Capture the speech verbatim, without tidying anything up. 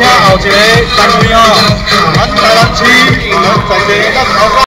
请后一个单位哦，咱台南市咱在地咱头。